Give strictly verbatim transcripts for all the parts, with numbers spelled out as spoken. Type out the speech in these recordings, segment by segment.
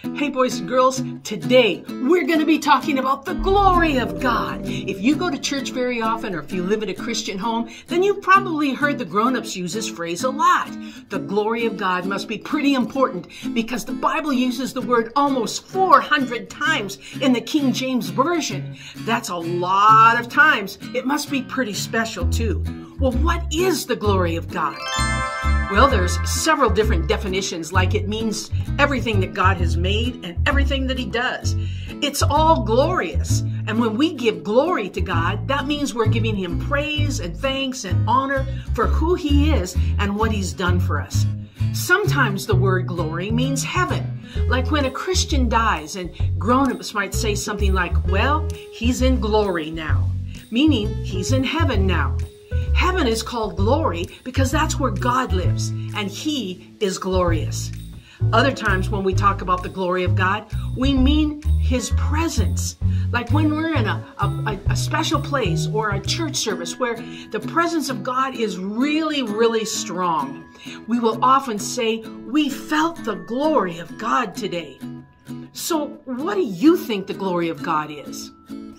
Hey boys and girls, today we're going to be talking about the glory of God. If you go to church very often or if you live in a Christian home, then you've probably heard the grown-ups use this phrase a lot. The glory of God must be pretty important because the Bible uses the word almost four hundred times in the King James Version. That's a lot of times. It must be pretty special too. Well, what is the glory of God? Well, there's several different definitions, like it means everything that God has made and everything that he does. It's all glorious. And when we give glory to God, that means we're giving him praise and thanks and honor for who he is and what he's done for us. Sometimes the word glory means heaven, like when a Christian dies and grown-ups might say something like, well, he's in glory now, meaning he's in heaven now. Heaven is called glory because that's where God lives, and he is glorious. Other times when we talk about the glory of God, we mean his presence. Like when we're in a, a, a special place or a church service where the presence of God is really, really strong. We will often say, we felt the glory of God today. So what do you think the glory of God is?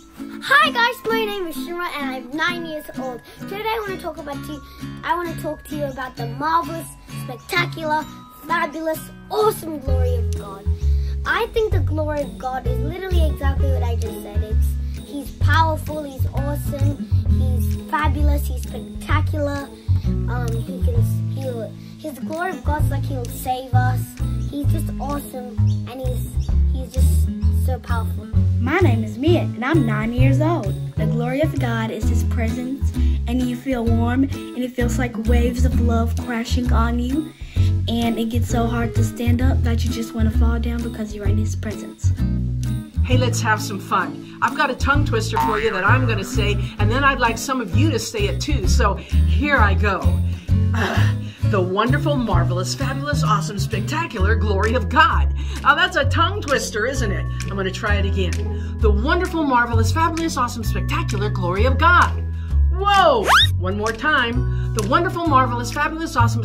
Hi guys, my name is Shira and I'm nine years old. Today I want to talk about to you, I want to talk to you about the marvelous, spectacular, fabulous, awesome glory of God. I think the glory of God is literally exactly what I just said. It's he's powerful, he's awesome, he's fabulous, he's spectacular. Um, he can heal. His glory of God's like he'll save us. He's just awesome and he's he's just so powerful. My name is Mia, and I'm nine years old. The glory of God is his presence, and you feel warm, and it feels like waves of love crashing on you, and it gets so hard to stand up that you just want to fall down because you're in his presence. Hey, let's have some fun. I've got a tongue twister for you that I'm going to say, and then I'd like some of you to say it too. So here I go. Uh, the wonderful, marvelous, fabulous, awesome, spectacular glory of God. Now that's a tongue twister, isn't it? I'm going to try it again. The wonderful, marvelous, fabulous, awesome, spectacular glory of God. Whoa! One more time. The wonderful, marvelous, fabulous, awesome,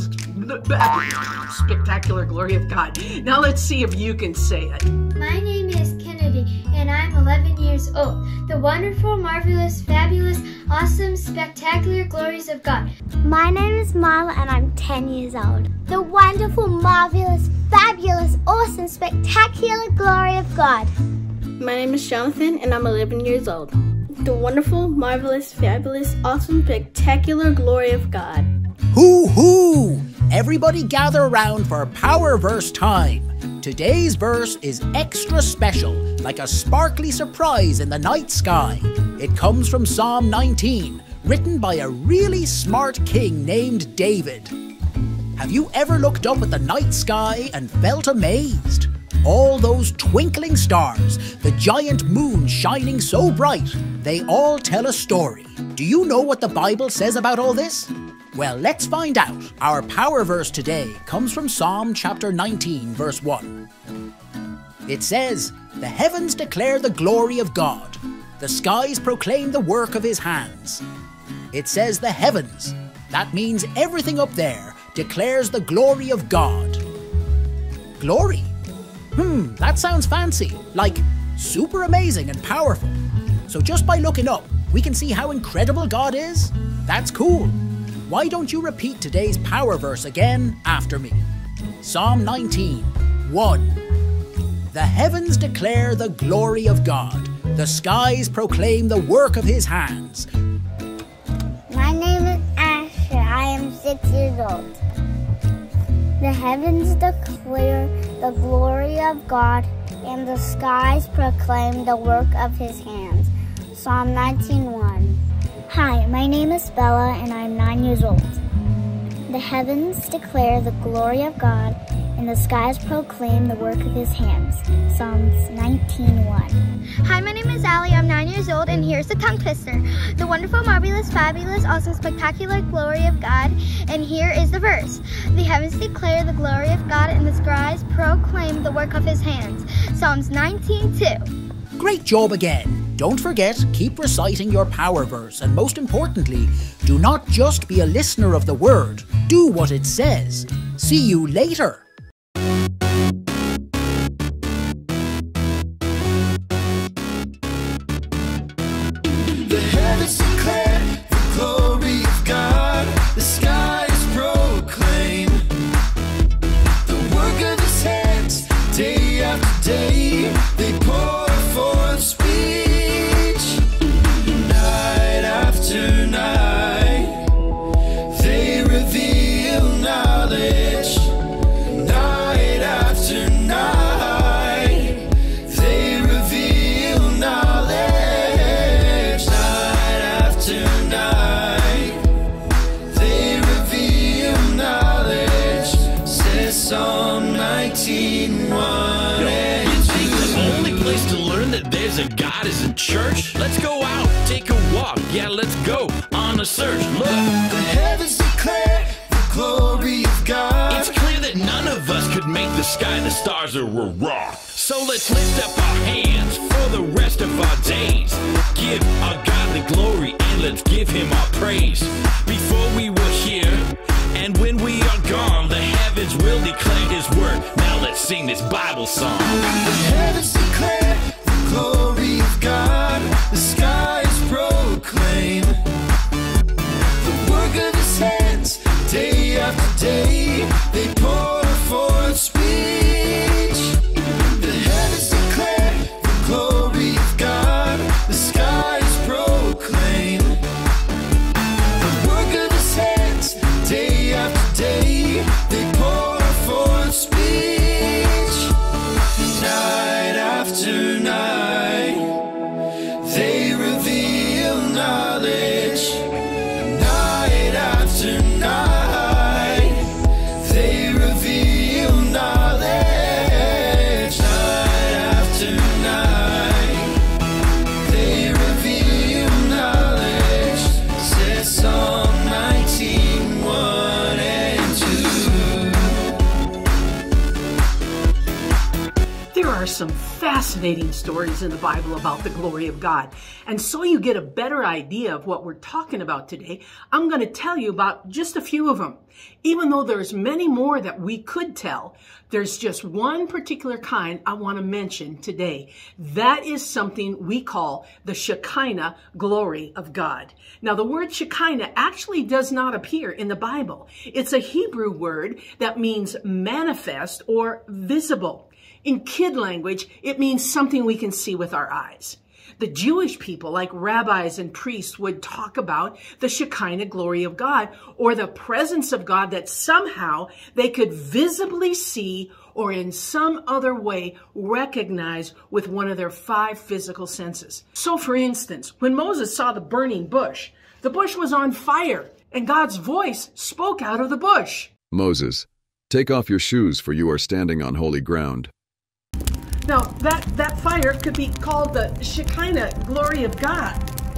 spectacular glory of God. Now let's see if you can say it. My name is Kennedy, and I'm eleven years old. The wonderful, marvelous, fabulous, awesome, spectacular glories of God. My name is Marla, and I'm ten years old. The wonderful, marvelous, fabulous, awesome, spectacular glory of God. My name is Jonathan, and I'm eleven years old. The wonderful, marvelous, fabulous, awesome, spectacular glory of God. Hoo hoo! Everybody gather around for Power Verse time. Today's verse is extra special, like a sparkly surprise in the night sky. It comes from Psalm nineteen, written by a really smart king named David. Have you ever looked up at the night sky and felt amazed? All those twinkling stars, the giant moon shining so bright, they all tell a story. Do you know what the Bible says about all this? Well, let's find out. Our power verse today comes from Psalm chapter nineteen, verse one. It says, "The heavens declare the glory of God. The skies proclaim the work of his hands." It says the heavens. That means everything up there declares the glory of God. Glory? Hmm, that sounds fancy, like super amazing and powerful. So just by looking up, we can see how incredible God is? That's cool. Why don't you repeat today's power verse again after me? Psalm nineteen, one. The heavens declare the glory of God. The skies proclaim the work of his hands. My name is Asher. I am six years old. The heavens declare the glory of God, and the skies proclaim the work of his hands. Psalm nineteen, one. Hi, my name is Bella, and I'm nine years old. The heavens declare the glory of God, and the skies proclaim the work of his hands. Psalms nineteen, one. Hi, my name is Allie. I'm nine years old, and here's the tongue twister. The wonderful, marvelous, fabulous, awesome, spectacular glory of God. And here is the verse. The heavens declare the glory of God, and the skies proclaim the work of his hands. Psalms nineteen, two. Great job again. Don't forget, keep reciting your power verse, and most importantly, do not just be a listener of the word, do what it says. See you later. there's a God is in church. Let's go out, take a walk. Yeah, let's go on a search. Look, the heavens declare the glory of God. It's clear that none of us could make the sky, the stars, or a rock. So let's lift up our hands for the rest of our days. Give our God the glory and let's give him our praise. Before we were here and when we are gone, the heavens will declare his word. Now let's sing this Bible song. The heavens declare the glory of God. The skies proclaim the work of his hands. Day after day they pour forth speech. The heavens declare the glory of God. The skies proclaim the work of his hands. Day after day they pour forth speech. Night after night they reveal knowledge. Night after night they reveal knowledge. Night after night they reveal knowledge. Says Psalm nineteen, one and two. There are some fascinating stories in the Bible about the glory of God. And so you get a better idea of what we're talking about today, I'm going to tell you about just a few of them. Even though there's many more that we could tell, there's just one particular kind I want to mention today. That is something we call the Shekinah glory of God. Now, the word Shekinah actually does not appear in the Bible. It's a Hebrew word that means manifest or visible. In kid language, it means something we can see with our eyes. The Jewish people, like rabbis and priests, would talk about the Shekinah glory of God, or the presence of God that somehow they could visibly see or in some other way recognize with one of their five physical senses. So for instance, when Moses saw the burning bush, the bush was on fire, and God's voice spoke out of the bush. Moses, take off your shoes, for you are standing on holy ground. Now, that, that fire could be called the Shekinah glory of God.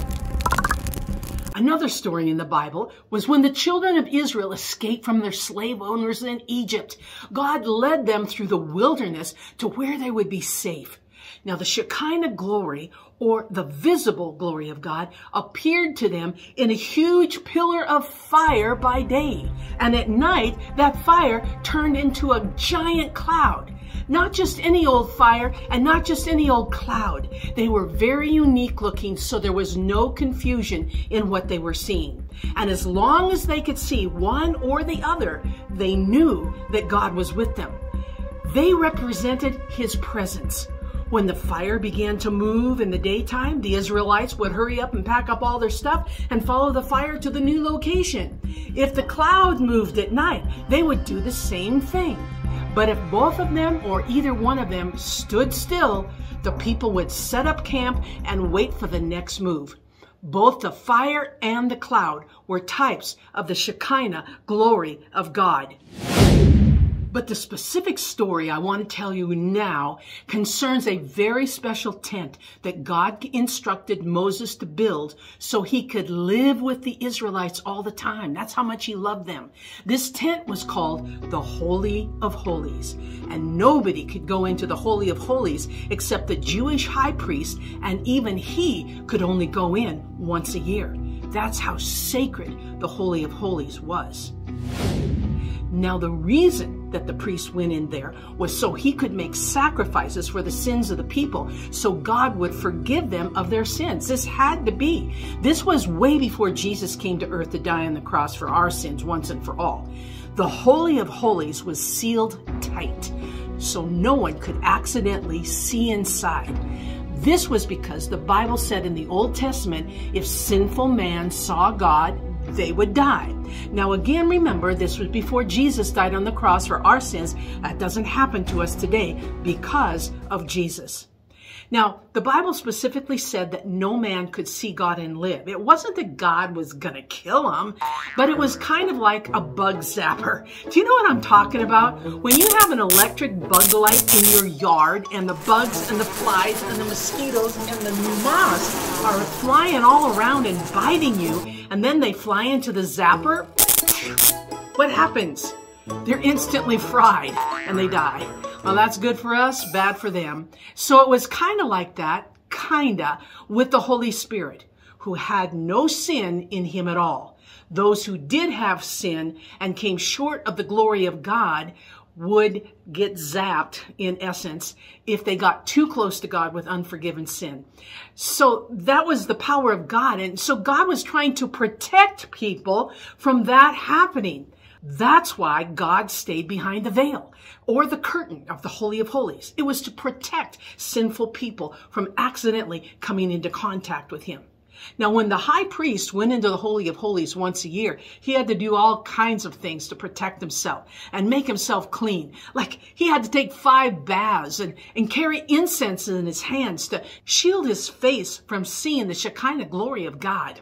Another story in the Bible was when the children of Israel escaped from their slave owners in Egypt. God led them through the wilderness to where they would be safe. Now, the Shekinah glory, or the visible glory of God, appeared to them in a huge pillar of fire by day. And at night, that fire turned into a giant cloud. Not just any old fire and not just any old cloud. They were very unique looking, so there was no confusion in what they were seeing. And as long as they could see one or the other, they knew that God was with them. They represented his presence. When the fire began to move in the daytime, the Israelites would hurry up and pack up all their stuff and follow the fire to the new location. If the cloud moved at night, they would do the same thing. But if both of them or either one of them stood still, the people would set up camp and wait for the next move. Both the fire and the cloud were types of the Shekinah glory of God. But the specific story I want to tell you now concerns a very special tent that God instructed Moses to build so he could live with the Israelites all the time. That's how much he loved them. This tent was called the Holy of Holies, and nobody could go into the Holy of Holies except the Jewish high priest, and even he could only go in once a year. That's how sacred the Holy of Holies was. Now, the reason that the priest went in there was so he could make sacrifices for the sins of the people, so God would forgive them of their sins. This had to be. This was way before Jesus came to earth to die on the cross for our sins once and for all. The Holy of Holies was sealed tight, so no one could accidentally see inside. This was because the Bible said in the Old Testament, if sinful man saw God, they would die. Now again, remember, this was before Jesus died on the cross for our sins. That doesn't happen to us today because of Jesus. Now, the Bible specifically said that no man could see God and live. It wasn't that God was going to kill him, but it was kind of like a bug zapper. Do you know what I'm talking about? When you have an electric bug light in your yard and the bugs and the flies and the mosquitoes and the moths are flying all around and biting you, and then they fly into the zapper, what happens? They're instantly fried and they die. Well, that's good for us, bad for them. So it was kind of like that, kinda, with the Holy Spirit, who had no sin in him at all. Those who did have sin and came short of the glory of God would get zapped, in essence, if they got too close to God with unforgiven sin. So that was the power of God. And so God was trying to protect people from that happening. That's why God stayed behind the veil or the curtain of the Holy of Holies. It was to protect sinful people from accidentally coming into contact with him. Now, when the high priest went into the Holy of Holies once a year, he had to do all kinds of things to protect himself and make himself clean. Like he had to take five baths and, and carry incense in his hands to shield his face from seeing the Shekinah glory of God.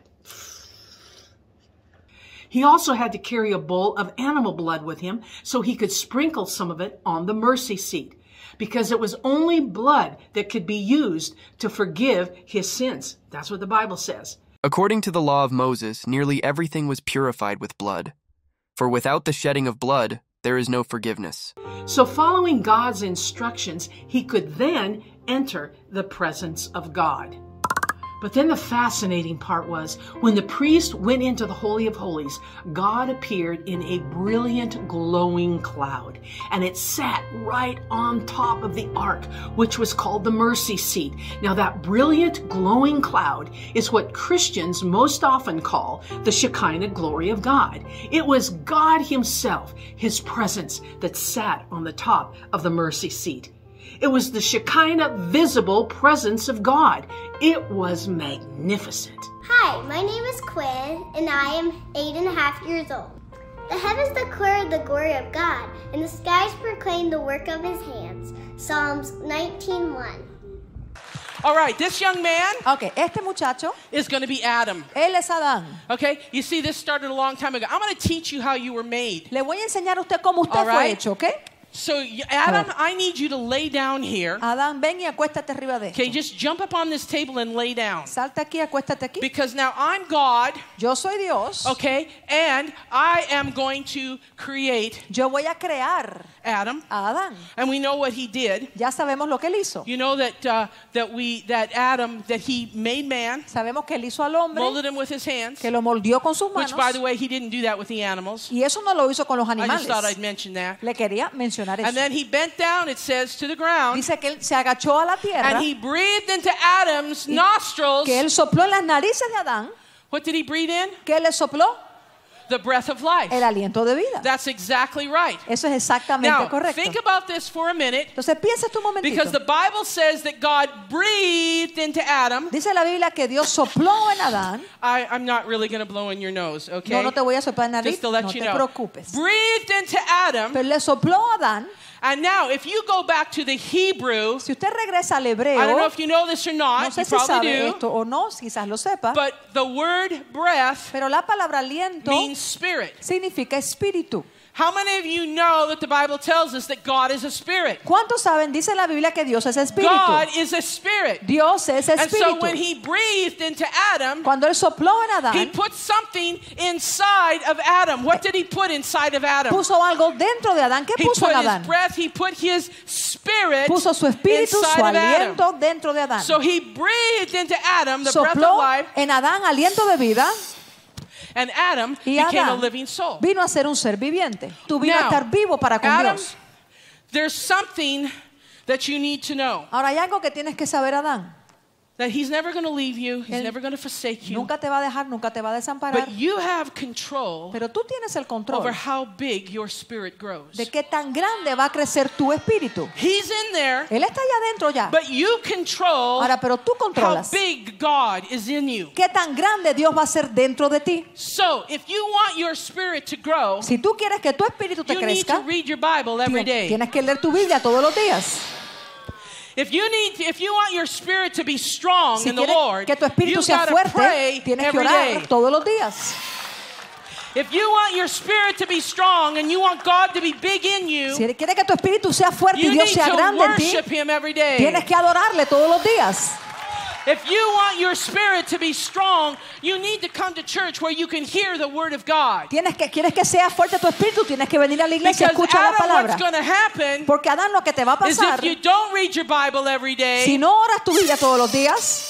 He also had to carry a bowl of animal blood with him so he could sprinkle some of it on the mercy seat, because it was only blood that could be used to forgive his sins. That's what the Bible says. According to the law of Moses, nearly everything was purified with blood. For without the shedding of blood, there is no forgiveness. So following God's instructions, he could then enter the presence of God. But then the fascinating part was, when the priest went into the Holy of Holies, God appeared in a brilliant, glowing cloud. And it sat right on top of the ark, which was called the mercy seat. Now that brilliant, glowing cloud is what Christians most often call the Shekinah Glory of God. It was God himself, his presence, that sat on the top of the mercy seat. It was the Shekinah visible presence of God. It was magnificent. Hi, my name is Quinn, and I am eight and a half years old. The heavens declare the glory of God, and the skies proclaim the work of his hands. Psalms nineteen one. All right, this young man Okay, este muchacho, is going to be Adam. él es Adán. Okay, you see, this started a long time ago. I'm going to teach you how you were made. Le voy a enseñar a usted cómo usted All fue right. hecho, ¿ok? So, you- Adam, I need you to lay down here. Adán, ven y acuéstate arriba de esto. Okay, just jump up on this table and lay down. Salta aquí, acuéstate aquí. Because now I'm God, Yo soy Dios. okay, and I am going to create Yo voy a crear Adam, a Adán. and we know what he did. Ya sabemos lo que él hizo. You know that uh, that we that Adam that he made man, Sabemos que él hizo al hombre, molded him with his hands, que lo moldeó con sus which manos. by the way he didn't do that with the animals. Y eso no lo hizo con los I just animales. thought I'd mention that. Le quería mencionar eso. And then he bent down, it says, to the ground, Dice que él se agachó a la tierra, and he breathed into Adam's nostrils. que él sopló en las narices de Adán. What did he breathe in? ¿Qué le sopló? The breath of life. El aliento de vida. That's exactly right. Eso es exactamente Now, correcto. think about this for a minute, Entonces piensa tú un momentito. because the Bible says that God breathed into Adam. Dice la Biblia que Dios sopló en Adán. I, I'm not really going to blow in your nose, okay? No, no te voy a soplar en la nariz. Just to let No you te know. preocupes. Breathed into Adam. Pero le sopló a Adán. And now, if you go back to the Hebrew, Si usted regresa al I don't know hebreo, if you know this or not, no you sé si probably sabe do, esto o no, quizás lo sepa, but the word breath pero la palabra aliento means spirit. significa espíritu. How many of you know that the Bible tells us that God is a spirit? ¿Cuántos saben? Dice la Biblia que Dios es espíritu. God is a spirit. Dios es And so espíritu. when he breathed into Adam, Cuando él sopló en he Adán, put something inside of Adam. What did he put inside of Adam? puso algo dentro de Adán. ¿Qué He puso put en his Adán? breath, he put his spirit Puso su espíritu, inside su of Adam. aliento dentro de Adán. So he breathed into Adam the breath of Sopló life, en Adán aliento de vida and Adam y became a Adán living soul. vino a ser un ser viviente. Tú vino a Now, estar vivo para con Adam, Dios. there's something that you need to know. Ahora hay algo que tienes que saber, Adán. That he's never going to leave you, he's Él never going to forsake you. Nunca te va a dejar, nunca te va a desamparar. But you have control Pero tú tienes el control over how big your spirit grows. de qué tan grande va a crecer tu espíritu. He's in there, Él está allá adentro ya. but you control Ahora, pero tú how controlas big God is in you. qué tan grande Dios va a ser dentro de ti. So, if you want your spirit to grow, Si tú quieres que tu espíritu te you need crezca, to read your Bible every tien- day. tienes que leer tu Biblia todos los días. If you need, if you want your spirit to be strong Si in the quieres Lord, que tu espíritu you've sea got to fuerte, pray tienes que every orar day. todos los días. If you want your spirit to be strong and you want God to be big in you, Si quieres que tu espíritu sea fuerte y you Dios need sea to grande en ti, worship Him every day. tienes que adorarle todos los días. If you want your spirit to be strong, you need to come to church where you can hear the Word of God. Tienes que, quieres que sea fuerte tu espíritu, tienes que venir a la iglesia, Because escucha la Adam, palabra. what's going to happen Porque Adán, lo que te va a is pasar, if you don't read your Bible every day, si no oras tu Biblia todos los días,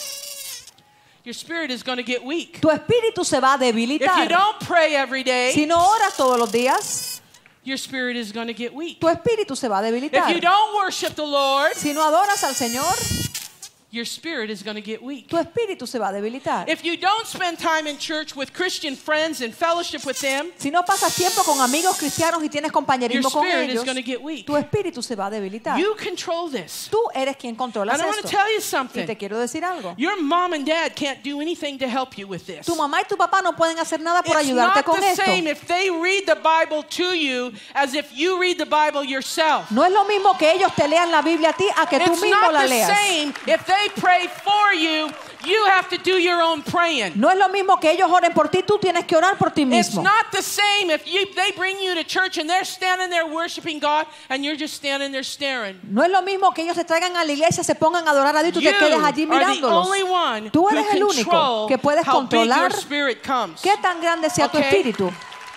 your spirit is going to get weak. tu espíritu se va a If you debilitar. don't pray every day, Si no oras todos los días, your spirit is going to get weak. tu espíritu se va a If debilitar. you don't worship the Lord, Si no adoras al Señor, your spirit is going to get weak. tu espíritu se va a debilitar. If you don't spend time in church with Christian friends and fellowship with them, Si no pasas tiempo con amigos cristianos y tienes your compañerismo con spirit is ellos, going to get weak. tu espíritu se va a debilitar. You control this. Tú eres quien controla And I want to esto. tell you Y something. te quiero decir algo. Your mom and dad can't do anything to help you with this. Tu mamá y tu papá no pueden hacer nada por It's ayudarte not con the esto. same if they read the Bible to you as if you read the Bible yourself. No es lo mismo que ellos te lean la Biblia a ti a que tú It's mismo not la the leas. same if they pray for you, you have to do your own praying. No es lo mismo que ellos oren por ti, tú tienes que orar por ti It's mismo. not the same if you, they bring you to church and they're standing there worshiping God and you're just standing there staring. No es lo mismo que ellos te traigan a la iglesia, se pongan a adorar a Dios y tú You te quedes allí are the mirándolos. only one Tú who eres el único control que puedes how big your controlar spirit comes. qué tan grande sea tu Okay? espíritu.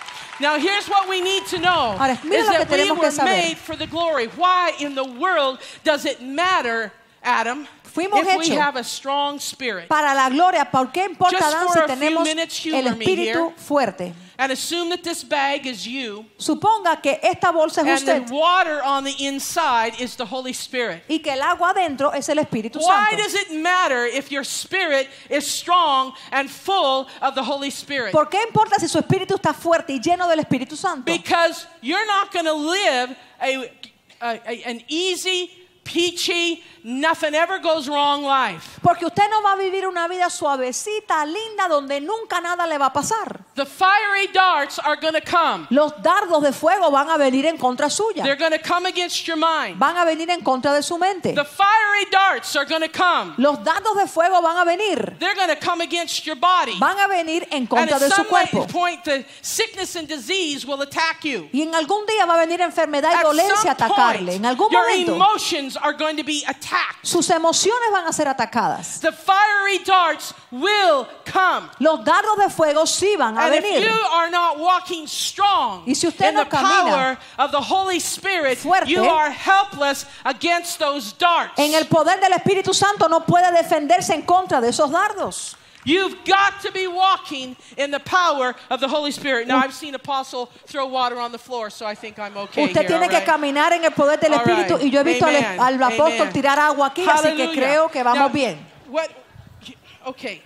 Now here's what we need to know Ahora, mira is lo que that we tenemos que were saber. made for the glory. Why in the world does it matter, Adam, Fuimos if we hechos have a strong spirit? para la gloria. ¿Por qué importa, Just Dan, for si a few tenemos minutes, el humor me espíritu here. fuerte? And assume that this bag is you Suponga que esta bolsa es and usted the water on the inside is the Holy Spirit. y que el agua adentro es el Espíritu Why Santo. does it matter if your spirit is strong and full of the Holy Spirit? ¿Por qué importa si su espíritu está fuerte y lleno del Espíritu Santo? Because you're not going to live a, a, a, an easy, peachy, nothing ever goes wrong life. Porque usted no va a vivir una vida suavecita, linda, donde nunca nada le va a pasar. The fiery darts are going to come. Los dardos de fuego van a venir en contra suya. They're going to come against your mind. Van a venir en contra de su mente. The fiery darts are going to come. Los dardos de fuego van a venir. They're going to come against your body. Van a venir en And contra at de su some cuerpo. point, the sickness and disease will attack you. Y en algún día va a venir enfermedad y At dolencia a some atacarle. point, En algún your momento, emotions are going to be attacked. sus emociones van a ser atacadas. The fiery darts will come. Los dardos de fuego sí van a And if venir. you are not walking strong Y si usted in no the camina power of the Holy Spirit, fuerte, you are helpless against those darts. En el poder del Espíritu Santo no puede defenderse en contra de esos dardos. You've got to be walking in the power of the Holy Spirit. Now, I've seen Apostle throw water on the floor, so I think I'm okay Usted here, tiene all que right? caminar en el poder del All Espíritu right. y yo he visto al, Amen. al apóstol Amen. tirar agua aquí, así que Hallelujah. creo que vamos Now, bien. What, okay.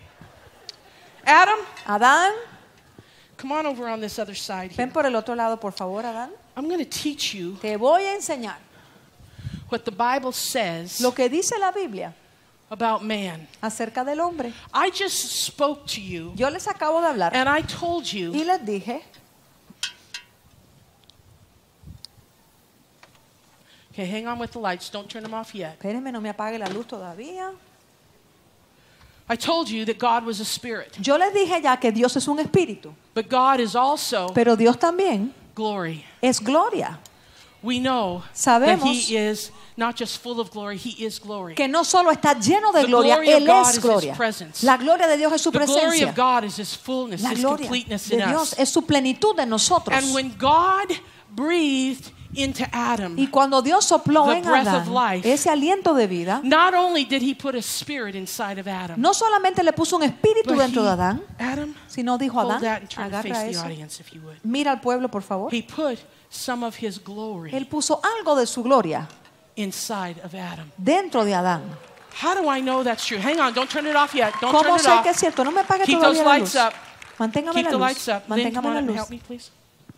Adam, Adán, come on over on this other side here. ven por el otro lado, por favor, Adán. I'm going to teach you Te voy a enseñar what the Bible says lo que dice la Biblia about man. acerca del hombre. I just spoke to you Yo les acabo de hablar and I told y you les dije, okay, hang on with the lights, don't turn them off yet. espérenme, no me apague la luz todavía. I told you that God was a spirit, Yo les dije ya que Dios es un espíritu, but God is also pero Dios también glory. es gloria. We know Sabemos that He is not just full of glory, He is glory. Que no solo está lleno de The gloria, glory of Él God es is His gloria. presence. La gloria de Dios es su The glory presencia. of God is His fullness, La His gloria completeness de in Dios us. es su plenitud en nosotros. And when God breathed into Adam, Y cuando Dios sopló the en breath Adán of life, ese aliento de vida, not only did He put a spirit inside of Adam, no solamente le puso un espíritu but dentro he, de Adán, Adam, sino dijo a hold Adán, that and turn to face agarra the eso, audience if you would. mira al pueblo por favor. He put some of His glory Él puso algo de su gloria inside of Adam. dentro de Adán. How do I know that's true? Hang on, don't turn it off yet. Don't turn ¿Cómo it sé que es off. cierto? No me apague Keep todavía those la lights luz. up. Manténgame Keep la the luz. lights up. Lynn, come Manténgame on la up and luz. help me, please.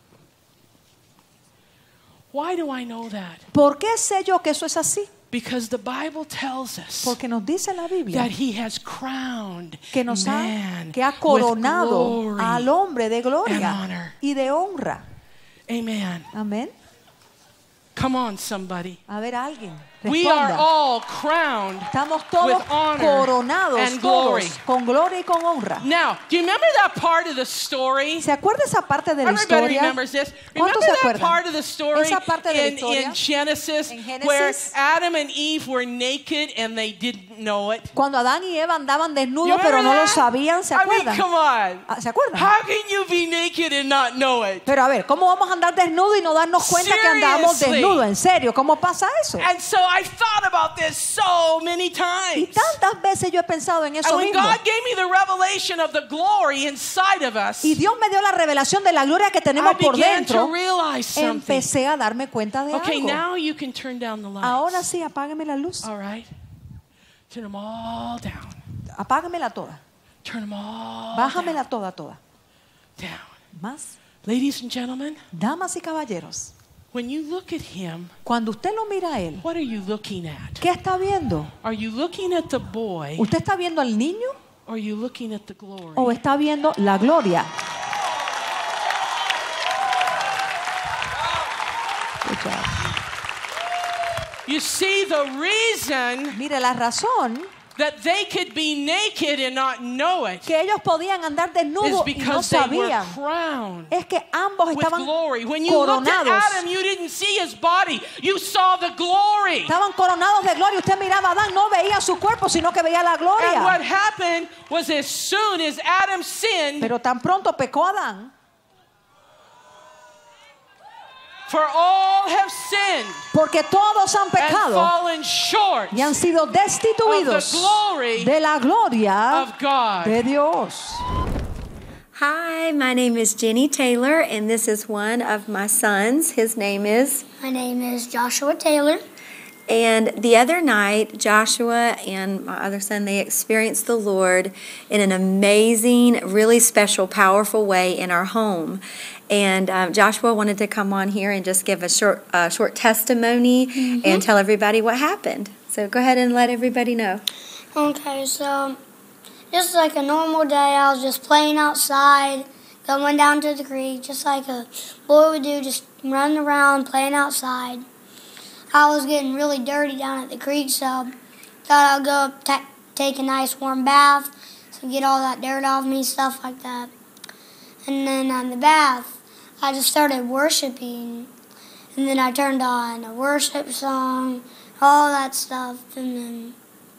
Why do I know that? ¿Por qué sé yo que eso es así? Because the Bible tells us Porque nos dice la Biblia that He has crowned que nos ha, man que ha with coronado glory al hombre de and gloria honor. y de honra. Amen. Amén. Come on, somebody. A ver, alguien. We are all crowned Estamos todos with honor coronados, and todos, glory. con gloria y con honra. Now, do you remember that part of the story? ¿Se acuerda esa parte de la Everybody historia? remembers this. ¿Cuántos Remember se that acuerdan? part of the story Esa parte de la in, historia in Genesis, en Génesis, where Adam and Eve were naked and they didn't know it? cuando Adán y Eva andaban You desnudos remember pero no lo that? sabían, ¿se I mean, acuerdan? come on. Ah, ¿se acuerdan? How can you be naked and not know it? Pero a ver, ¿cómo vamos a andar desnudos y no darnos cuenta que andamos Seriously. desnudos? En serio, ¿cómo pasa eso? And so I thought about this so many Y times. tantas veces yo he pensado en eso And when mismo. God gave me the revelation of the glory inside of us, Y Dios me dio la revelación de la gloria que tenemos I por began to dentro. realize something. Empecé a darme cuenta de Okay, algo. now you can turn down the lights. Ahora sí, apágame la luz. All right. Turn them all down. Apágamela toda. Turn them all Bájamela toda, toda. down. Más. Ladies and gentlemen, Damas y caballeros, when you look at him, cuando usted lo mira a él, what are you looking at? ¿qué está viendo? Are you looking at the boy ¿Usted está viendo al niño or are you looking at the glory? o está viendo la gloria? Good job. You see, the reason Mire, la razón that they could be naked and not know it que ellos podían andar is desnudos y no because they were sabían crowned es que ambos with estaban glory. When you looked at coronados. Adam, you didn't see his body. You saw the glory. Estaban coronados de gloria. Usted miraba a Adán, no veía su cuerpo, sino que veía la And what gloria. happened was as soon as Adam sinned, Pero tan pronto pecó Adán, for all have sinned porque todos han and pecado fallen short y han sido destituidos of the glory de la gloria of God. de Dios. Hi, my name is Jenny Taylor, and this is one of my sons. His name is... My name is Joshua Taylor. And the other night, Joshua and my other son, they experienced the Lord in an amazing, really special, powerful way in our home. And um, Joshua wanted to come on here and just give a short, uh, short testimony mm-hmm. and tell everybody what happened. So go ahead and let everybody know. Okay, so just like a normal day, I was just playing outside, going down to the creek, just like a boy would do, just running around, playing outside. I was getting really dirty down at the creek, so thought I'd go up, ta- take a nice warm bath, so get all that dirt off me, stuff like that. And then on the bath, I just started worshiping, and then I turned on a worship song, all that stuff, and then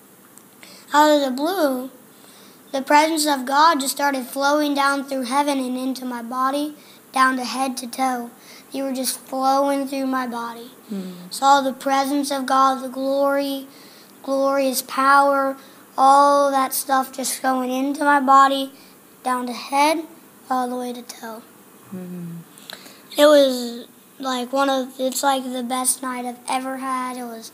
out of the blue, the presence of God just started flowing down through heaven and into my body, down to head to toe. You were just flowing through my body. Mm. Saw the presence of God, the glory, glorious power, all that stuff just going into my body, down to head, all the way to toe. Mm. It was like one of, it's like the best night I've ever had. It was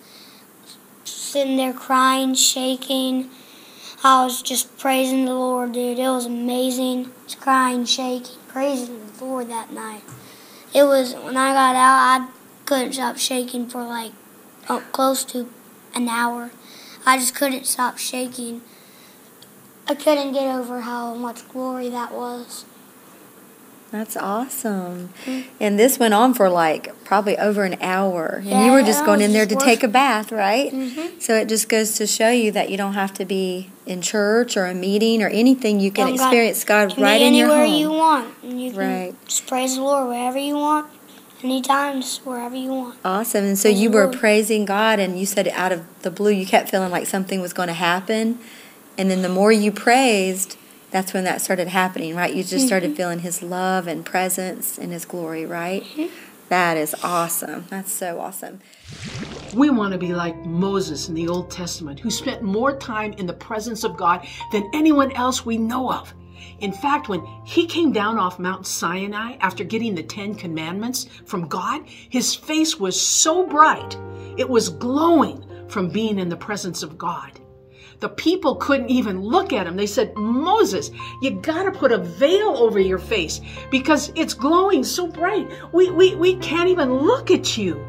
sitting there crying, shaking. I was just praising the Lord, dude. It was amazing. Just crying, shaking, praising the Lord that night. It was, when I got out, I couldn't stop shaking for like oh, close to an hour. I just couldn't stop shaking. I couldn't get over how much glory that was. That's awesome. Mm-hmm. And this went on for like probably over an hour. And yeah, you were just going in there just to take a bath, right? Mm-hmm. So it just goes to show you that you don't have to be in church or a meeting or anything. You can Don't experience God can right be in your home. anywhere you want. And you can right. just praise the Lord wherever you want, anytime, just wherever you want. Awesome. And so Praise you the were Lord. praising God, and you said out of the blue you kept feeling like something was going to happen. And then the more you praised, that's when that started happening, right? You just mm-hmm. started feeling His love and presence and His glory, right? Mm-hmm. That is awesome. That's so awesome. We want to be like Moses in the Old Testament, who spent more time in the presence of God than anyone else we know of. In fact, when he came down off Mount Sinai after getting the Ten Commandments from God, his face was so bright, it was glowing from being in the presence of God. The people couldn't even look at him. They said, Moses, you gotta put a veil over your face because it's glowing so bright. We, we, we can't even look at you.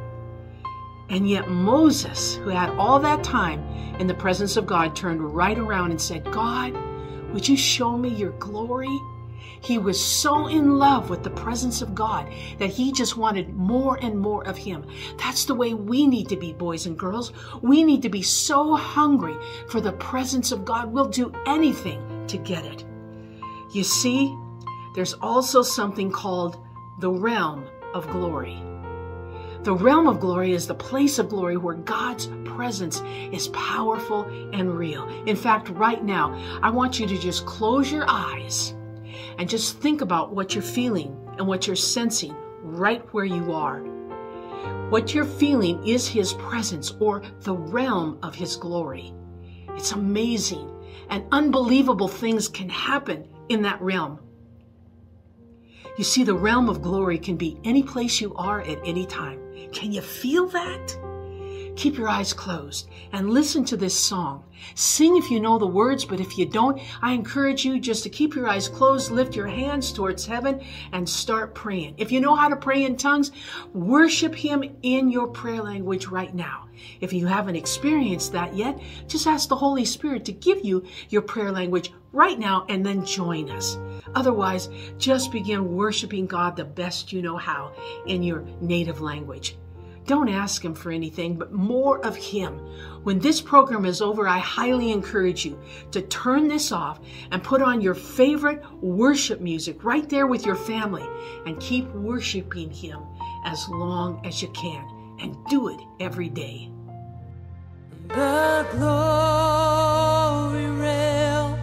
And yet Moses, who had all that time in the presence of God, turned right around and said, God, would you show me your glory? He was so in love with the presence of God that he just wanted more and more of him. That's the way we need to be, boys and girls. We need to be so hungry for the presence of God, we'll do anything to get it. You see, there's also something called the realm of glory. The realm of glory is the place of glory where God's presence is powerful and real. In fact, right now, I want you to just close your eyes and just think about what you're feeling and what you're sensing right where you are. What you're feeling is his presence or the realm of his glory. It's amazing, and unbelievable things can happen in that realm. You see, the realm of glory can be any place you are at any time. Can you feel that? Keep your eyes closed and listen to this song. Sing if you know the words, but if you don't, I encourage you just to keep your eyes closed, lift your hands towards heaven, and start praying. If you know how to pray in tongues, worship him in your prayer language right now. If you haven't experienced that yet, just ask the Holy Spirit to give you your prayer language right now and then join us. Otherwise, just begin worshiping God the best you know how in your native language. Don't ask him for anything, but more of him. When this program is over, I highly encourage you to turn this off and put on your favorite worship music right there with your family and keep worshiping him as long as you can, and do it every day. The glory realm,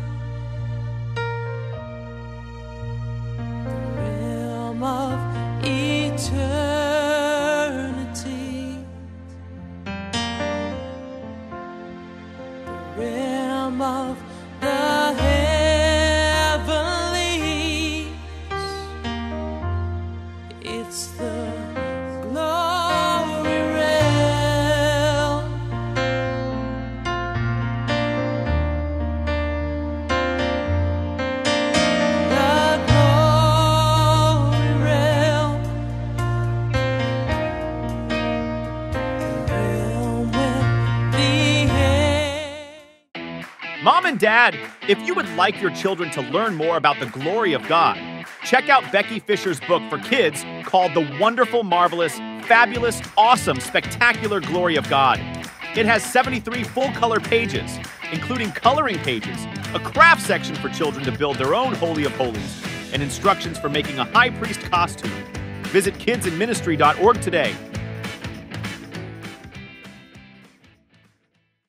the realm of eternity, the realm of the heavenlies. It's the glory realm. The glory realm. The realm with the air. Mom and Dad, if you would like your children to learn more about the glory of God, check out Becky Fischer's book for kids called The Wonderful, Marvelous, Fabulous, Awesome, Spectacular Glory of God. It has seventy-three full-color pages, including coloring pages, a craft section for children to build their own Holy of Holies, and instructions for making a high priest costume. Visit kids in ministry dot org today